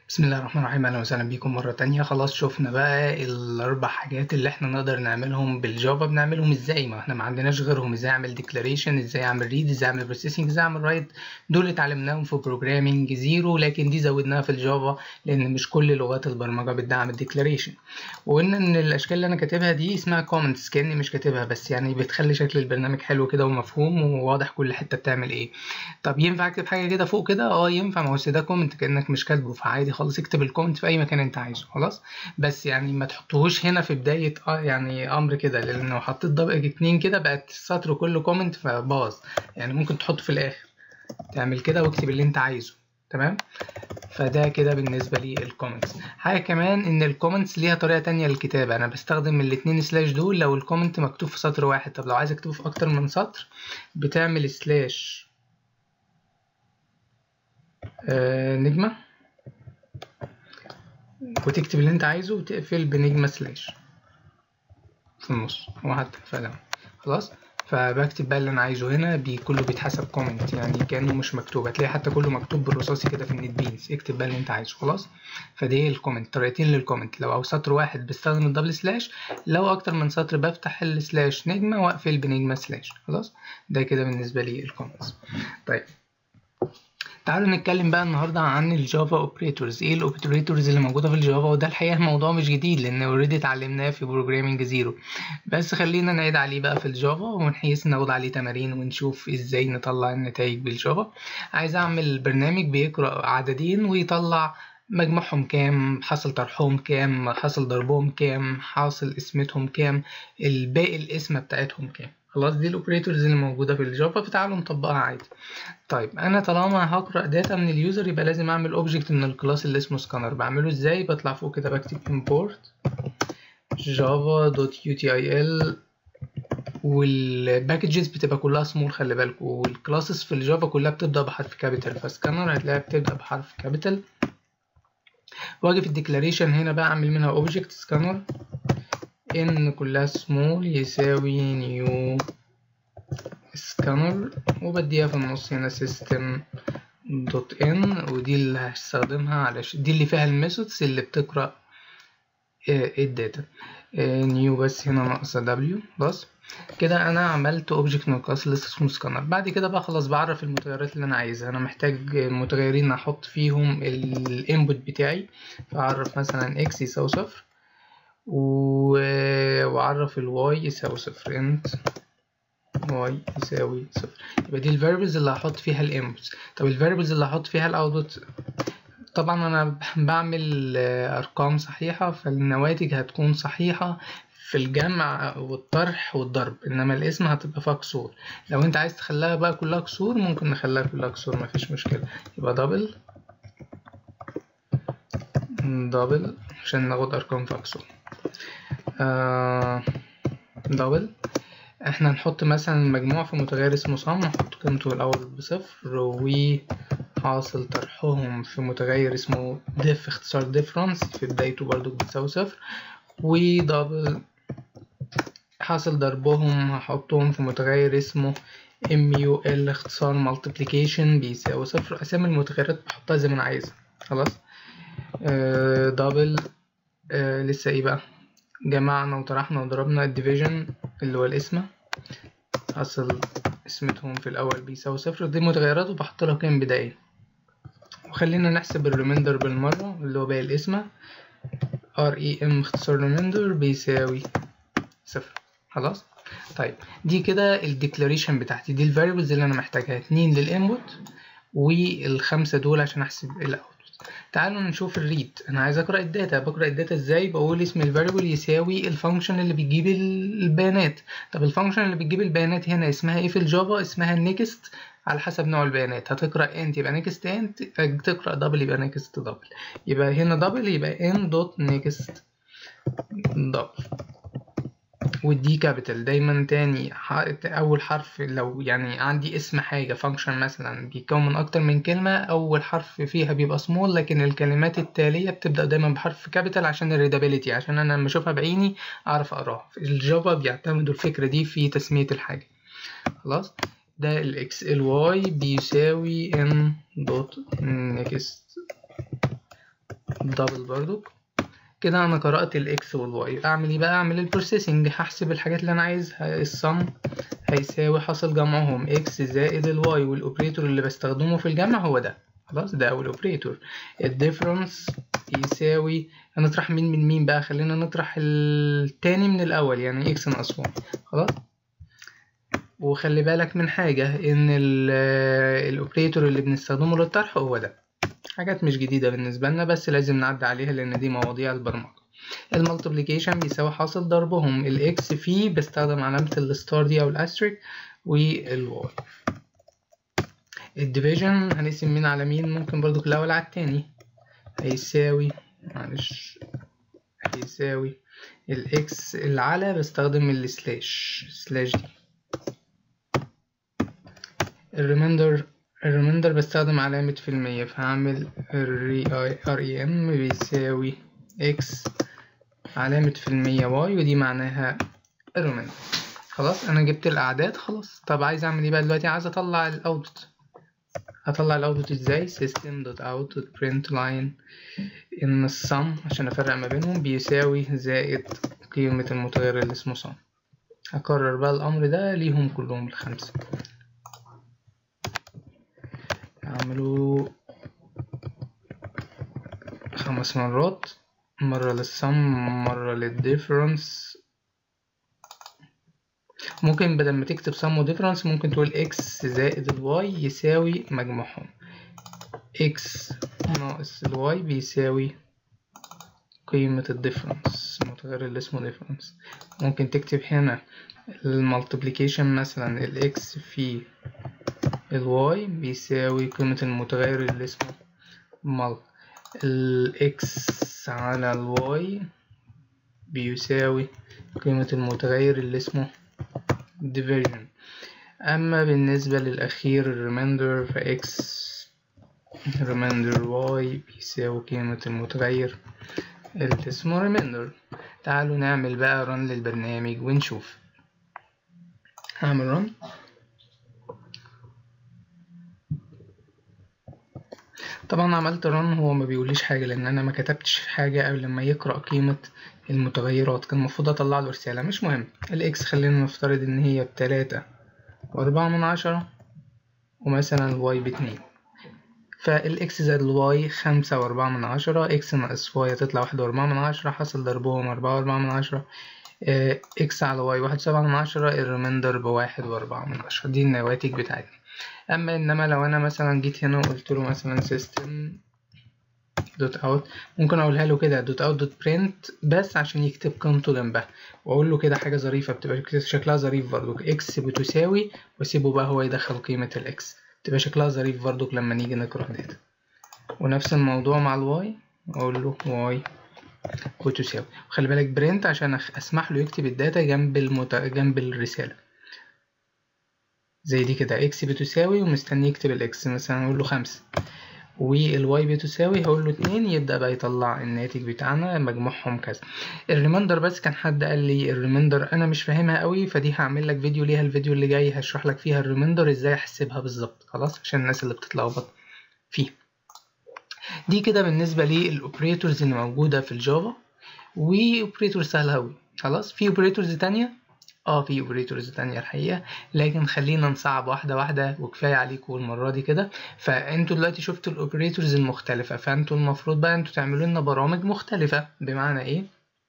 بسم الله الرحمن الرحيم. اهلا وسهلا بيكم مره تانية. خلاص شفنا بقى الاربع حاجات اللي احنا نقدر نعملهم بالجافا. بنعملهم ازاي؟ ما احنا ما عندناش غيرهم. ازاي اعمل ديكلاريشن، ازاي اعمل ريد، ازاي اعمل بروسيسنج، ازاي اعمل رايت. دول اتعلمناهم في بروجرامينج زيرو، لكن دي زودناها في الجافا لان مش كل لغات البرمجه بتدعم الديكلاريشن. وقلنا ان الاشكال اللي انا كاتبها دي اسمها كومنتس، كاني مش كاتبها بس يعني بتخلي شكل البرنامج حلو كده ومفهوم وواضح كل حته بتعمل ايه. طب ينفع اكتب حاجه كده فوق كده؟ ينفع، ما هو ده كومنت كانك مش كاتبه، فعادي خالص اكتب الكومنت في اي مكان انت عايزه خلاص. بس يعني ما تحطوهوش هنا في بدايه يعني امر كده، لان لو حطيت ضرب اتنين كده بقت السطر كله كومنت فباظ. يعني ممكن تحطه في الاخر، تعمل كده واكتب اللي انت عايزه. تمام. فده كده بالنسبه لي الكومنتس. حاجه كمان ان الكومنتس ليها طريقه تانية للكتابه. انا بستخدم الاتنين سلاش دول لو الكومنت مكتوب في سطر واحد. طب لو عايز اكتبه في اكتر من سطر بتعمل سلاش نجمه وتكتب اللي انت عايزه وتقفل بنجمة سلاش في النص وحتى فعلا خلاص. فبكتب بقى اللي انا عايزه هنا كله بيتحسب كومنت، يعني كانه مش مكتوب. هتلاقي حتى كله مكتوب بالرصاصي كده في النت بينز. اكتب بقى اللي انت عايزه خلاص. فدي الكومنت، طريقتين للكومنت. لو سطر واحد بستخدم الدبل سلاش، لو اكتر من سطر بفتح السلاش نجمة واقفل بنجمة سلاش خلاص. ده كده بالنسبة لي الكومنتس. طيب تعالوا نتكلم بقى النهارده عن الجافا اوبريتورز. ايه الاوبريتورز اللي موجوده في الجافا؟ وده الحقيقه الموضوع مش جديد لان اوريدي اتعلمناه في بروجرامينج زيرو، بس خلينا نعيد عليه بقى في الجافا ونحيث ناخد عليه تمارين ونشوف ازاي نطلع النتائج بالجافا. عايز اعمل برنامج بيقرا عددين ويطلع مجموعهم كام، حاصل طرحهم كام، حاصل ضربهم كام، حاصل قسمتهم كام، الباقي القسمه بتاعتهم كام. خلاص دي الاوبريتورز اللي موجوده في الجافا، فتعالوا نطبقها عادي. طيب انا طالما هقرا داتا من اليوزر يبقى لازم اعمل اوبجكت من الكلاس اللي اسمه سكانر. بعمله ازاي؟ بطلع فوق كده بكتب import java.util، والباكجز بتبقى كلها سمول خلي بالكم، والكلاسز في الجافا كلها بتبدا بحرف كابيتال، فسكانر هتلاقيها بتبدا بحرف كابيتال. واجي في الديكلاريشن هنا بقى اعمل منها اوبجكت سكانر ان كلها سمول يساوي نيو سكانر، وبديها في النص هنا system دوت ان، ودي اللي هستخدمها علشان دي اللي فيها الميثودز اللي بتقرا الداتا. نيو بس هنا ناقصه دبليو. بس كده انا عملت اوبجكت من الكلاس اللي اسمه سكانر. بعد كده بقى خلاص بعرف المتغيرات اللي انا عايزها. انا محتاج متغيرين احط فيهم الانبوت بتاعي، فاعرف مثلا اكس يساوي صفر واعرف الواي يساوي صفر، انت واي يساوي صفر. يبقى دي الفاريبلز اللي هحط فيها الانبوتس. طب الفاريبلز اللي هحط فيها الاوتبوت، طبعا انا بعمل ارقام صحيحة، فالنواتج هتكون صحيحة في الجمع والطرح والضرب، انما الاسم هتبقى فيها كسور. لو انت عايز تخليها بقى كلها كسور ممكن نخليها كلها كسور، مفيش مشكلة. يبقى دبل دبل عشان ناخد ارقام فيها كسور. دبل احنا نحط مثلا المجموع في متغير اسمه sum، نحط قيمته الاول بصفر، وحاصل طرحهم في متغير اسمه diff اختصار difference في بدايته برضو بتساوي صفر، ودبل حاصل ضربهم هحطهم في متغير اسمه mul اختصار multiplication بيساوي صفر. اسامي المتغيرات بحطها زي ما انا عايزها خلاص. دبل لسه ايه بقى، جمعنا وطرحنا وضربنا الديفيجن اللي هو القسمة، حاصل قسمتهم في الأول بيساوي صفر. دي متغيرات وبحط لها قيم بدائية. وخلينا نحسب الريميندر بالمرة اللي هو باقي القسمة، rem اختصار ريميندر بيساوي صفر خلاص. طيب دي كده الديكلاريشن بتاعتي، دي الفاريبلز اللي أنا محتاجها، 2 للإنبوت والخمسة دول عشان أحسب الأوت. تعالوا نشوف الريد. انا عايز اقرا الداتا. بقرا الداتا ازاي؟ بقول اسم الفاريبل يساوي الفانكشن اللي بتجيب البيانات. طب الفانكشن اللي بتجيب البيانات هنا اسمها ايه في الجافا؟ اسمها نيكست على حسب نوع البيانات. هتقرا انت يبقى نيكست انت، تقرا دبل يبقى نيكست دبل. يبقى هنا دبل يبقى ان دوت نيكست دبل، والدي كابيتال دايما. تاني اول حرف لو يعني عندي اسم حاجة فانكشن مثلا بيتكون من اكتر من كلمة، اول حرف فيها بيبقى سمول، لكن الكلمات التالية بتبدأ دايما بحرف كابيتال عشان الريدابيليتي، عشان انا لما اشوفها بعيني اعرف اقراها. في الجافا بيعتمدوا الفكرة دي في تسمية الحاجة خلاص. ده الاكس. الواي بيساوي ان دوت نيكست دبل برضو كده. انا قرأت الاكس والواي. اعمل ايه بقى؟ اعمل البروسيسنج، هحسب الحاجات اللي انا عايزها. السم هيساوي حاصل جمعهم اكس زائد الواي، والاوبريتور اللي بستخدمه في الجمع هو ده، خلاص ده اول اوبريتور. الديفرنس يساوي، هنطرح مين من مين بقى؟ خلينا نطرح التاني من الاول، يعني اكس ناقص واي، خلاص. وخلي بالك من حاجة، ان الاوبريتور اللي بنستخدمه للطرح هو ده. حاجات مش جديدة بالنسبة لنا بس لازم نعدي عليها لان دي مواضيع البرمجة. المالتيبليكيشن بيساوي حاصل ضربهم الاكس فيه، بستخدم علامة الستار دي او الاستريك، والواي. الديفيجن هنقسم مين على مين؟ ممكن برضو الاول على التاني. هيساوي، معلش، هيساوي الاكس اللي على بستخدم السلاش دي. الريميندر بستخدم علامة في المية، فهعمل REM بيساوي x علامة في المية y، ودي معناها الريميندر. خلاص انا جبت الاعداد خلاص. طب عايز اعمل ايه بقى دلوقتي؟ عايز اطلع الاوتبوت. هطلع الاوتبوت ازاي؟ system.out.println ان السم عشان افرق ما بينهم بيساوي زائد قيمة المتغير اللي اسمه sum. هكرر بقى الامر ده ليهم كلهم الخمسة. هعمله 5 مرات، مرة للسم مرة للديفرنس. ممكن بدل ما تكتب sum و difference ممكن تقول x زائد الواي يساوي مجموعهم. x ناقص الواي بيساوي قيمة الديفرنس، المتغير اللي اسمه difference. ممكن تكتب هنا المالتيبليكيشن مثلا الاكس في الواي بيساوي قيمة المتغير اللي اسمه مال. الاكس على الواي بيساوي قيمة المتغير اللي اسمه division. اما بالنسبة للاخير الريميندر فاكس remainder y بيساوي قيمة المتغير اللي اسمه remainder. تعالوا نعمل بقى run للبرنامج ونشوف. هعمل run. طبعا عملت run، هو ما بيقوليش حاجة لان انا ما كتبتش حاجة قبل ما يقرأ قيمة المتغيرات. كان المفروض اطلع له رسالة، مش مهم. الاكس خلينا نفترض ان هي ب3.4، ومثلا الواي ب2. فالاكس زائد الواي 5.4، اكس ناقص واي هتطلع 1.4، حاصل ضربهم 4.4. اكس على واي 1.7، الريميندر ب1.4. دي النواتج بتاعتنا. انما لو انا مثلا جيت هنا وقلت له مثلا system دوت اوت، ممكن اقولها له كده دوت اوت دوت برنت بس عشان يكتب قيمته جنبها، واقول له كده حاجه ظريفه بتبقى شكلها ظريف برضو، اكس بتساوي، واسيبه بقى هو يدخل قيمه الاكس، تبقى شكلها ظريف برضو لما نيجي نقرا داتا. ونفس الموضوع مع الواي، اقول له واي بتساوي، وخلي بالك برنت عشان اسمح له يكتب الداتا جنب الرساله، زي دي كده، اكس بتساوي ومستني يكتب الاكس، مثلا اقول له 5 والواي بتساوي هقول له 2، يبدأ بقى يطلع الناتج بتاعنا مجموعهم كذا. الريميندر بس كان حد قال لي الريميندر انا مش فاهمها قوي، فدي هعمل لك فيديو ليها، الفيديو اللي جاي هشرح لك فيها الريميندر ازاي احسبها بالظبط، خلاص، عشان الناس اللي بتتلخبط فيه. دي كده بالنسبة للاوبريتورز اللي موجودة في الجافا، واوبريتور سهل قوي. خلاص، في اوبريتورز تانية، في اوبريتورز تانية الحقيقة، لكن خلينا نصعب واحدة واحدة وكفاية عليكم المرة دي كده. فانتوا دلوقتي شفتوا الاوبريتورز المختلفة، فانتوا المفروض بقى انتوا تعملوا لنا برامج مختلفة. بمعنى ايه؟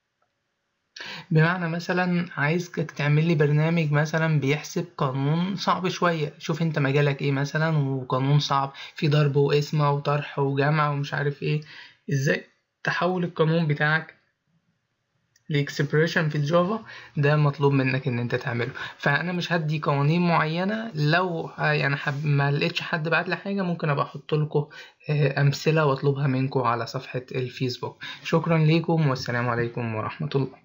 بمعنى مثلا عايزك تعمل لي برنامج مثلا بيحسب قانون صعب شوية. شوف انت مجالك ايه مثلا، وقانون صعب في ضرب وقسمة وطرح وجمع ومش عارف ايه، ازاي تحول القانون بتاعك الاكسبريشن في الجافا، ده مطلوب منك ان انت تعمله. فانا مش هدي قوانين معينه، لو يعني ما لقيتش حد بعت لي حاجه ممكن ابقى احط لكم امثله واطلبها منكم على صفحه الفيسبوك. شكرا ليكم والسلام عليكم ورحمه الله.